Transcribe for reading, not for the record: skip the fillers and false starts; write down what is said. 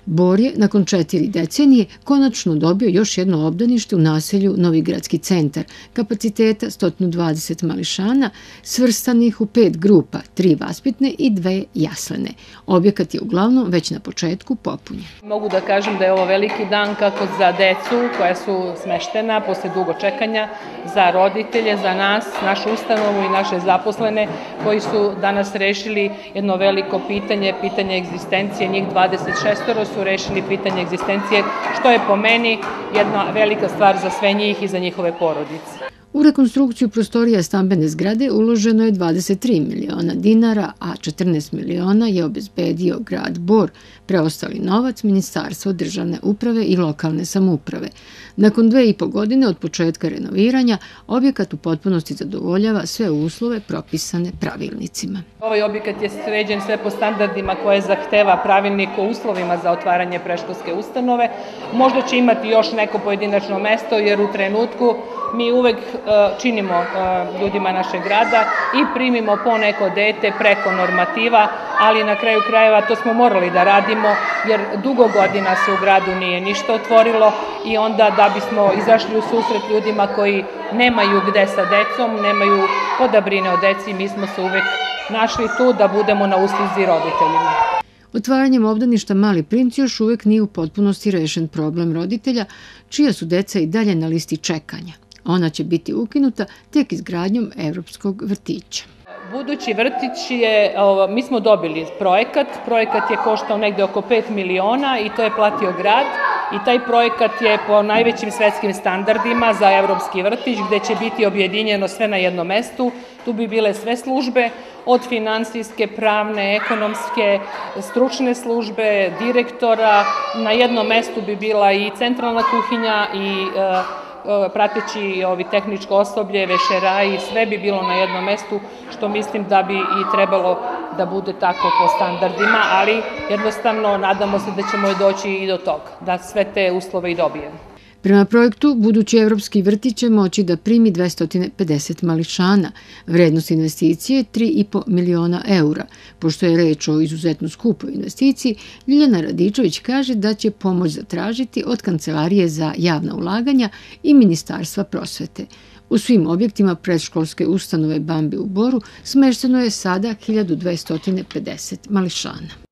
Bor je, nakon 4 decenije, konačno dobio još jedno obdanište u naselju Novigradski centar, kapaciteta 120 mališana, svrstanih u 5 grupa, 3 vaspitne i 2 jaslene. Objekat je uglavnom već na početku popunjen. Mogu da kažem da je ovo veliki dan kako za decu koja su smeštena posle dugo čekanja, za roditelje, za nas, našu ustanovu i naše zaposlene koji su danas rešili jedno veliko pitanje, pitanje egzistencije. Njih 26 su rešili pitanje egzistencije, što je po meni jedna velika stvar za sve njih i za njihove porodice. U rekonstrukciju prostorija stambene zgrade uloženo je 23 miliona dinara, a 14 miliona je obezbedio grad Bor, preostali novac Ministarstvo državne uprave i lokalne samouprave. Nakon 2,5 godine od početka renoviranja, objekat u potpunosti zadovoljava sve uslove propisane pravilnicima. Ovaj objekat je sređen sve po standardima koje zahteva pravilnik o uslovima za otvaranje predškolske ustanove. Možda će imati još neko pojedinačno mesto, jer u trenutku mi uvek činimo ljudima našeg grada i primimo po neko dete preko normativa, ali na kraju krajeva to smo morali da radimo, jer dugo godina se u gradu nije ništa otvorilo i onda da bismo izašli u susret ljudima koji nemaju gde sa decom, nemaju ko da brine o deci, mi smo se uvek našli tu da budemo na usluzi roditeljima. Otvaranjem obdaništa Mali princ još uvek nije u potpunosti rešen problem roditelja, čija su deca i dalje na listi čekanja. Ona će biti ukinuta tek izgradnjom evropskog vrtića. Budući vrtić je, mi smo dobili projekat je koštao negde oko 5 miliona i to je platio grad i taj projekat je po najvećim svetskim standardima za evropski vrtić gde će biti objedinjeno sve na jednom mestu. Tu bi bile sve službe, od finansijske, pravne, ekonomske, stručne službe, direktora. Na jednom mestu bi bila i centralna kuhinja i prateći tehničko osoblje, vešeraji, sve bi bilo na jednom mestu, što mislim da bi i trebalo da bude tako po standardima, ali jednostavno nadamo se da ćemo doći i do toga, da sve te uslove i dobijemo. Prema projektu, budući evropski vrtić će moći da primi 250 mališana. Vrednost investicije je 3,5 miliona eura. Pošto je reč o izuzetno skupoj investiciji, Ljiljana Radičević kaže da će pomoć zatražiti od Kancelarije za javna ulaganja i Ministarstva prosvete. U svim objektima predškolske ustanove Bambi u Boru smešteno je sada 1250 mališana.